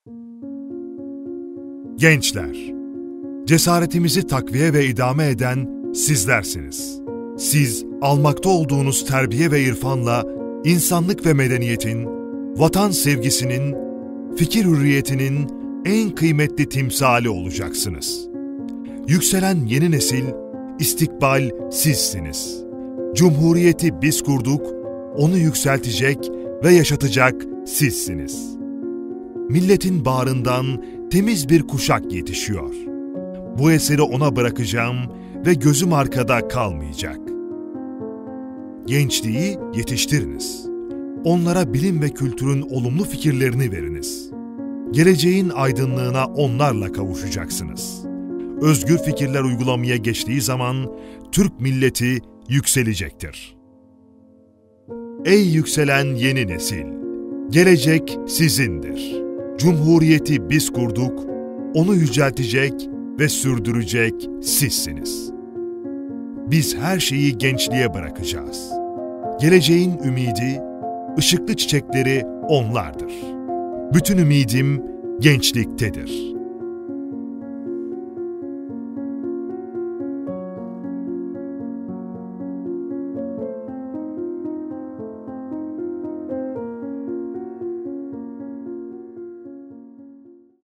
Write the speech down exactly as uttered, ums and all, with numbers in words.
Gençler, cesaretimizi takviye ve idame eden sizlersiniz. Siz, almakta olduğunuz terbiye ve irfanla insanlık ve medeniyetin, vatan sevgisinin, fikir hürriyetinin en kıymetli timsali olacaksınız. Yükselen yeni nesil, istikbal sizsiniz. Cumhuriyeti biz kurduk, onu yükseltecek ve yaşatacak sizsiniz. Milletin bağrından temiz bir kuşak yetişiyor. Bu eseri ona bırakacağım ve gözüm arkada kalmayacak. Gençliği yetiştiriniz. Onlara bilim ve kültürün olumlu fikirlerini veriniz. Geleceğin aydınlığına onlarla kavuşacaksınız. Özgür fikirler uygulamaya geçtiği zaman Türk milleti yükselecektir. Ey yükselen yeni nesil! Gelecek sizindir. Cumhuriyeti biz kurduk, onu yüceltecek ve sürdürecek sizsiniz. Biz her şeyi gençliğe bırakacağız. Geleceğin ümidi, ışıklı çiçekleri onlardır. Bütün ümidim gençliktedir.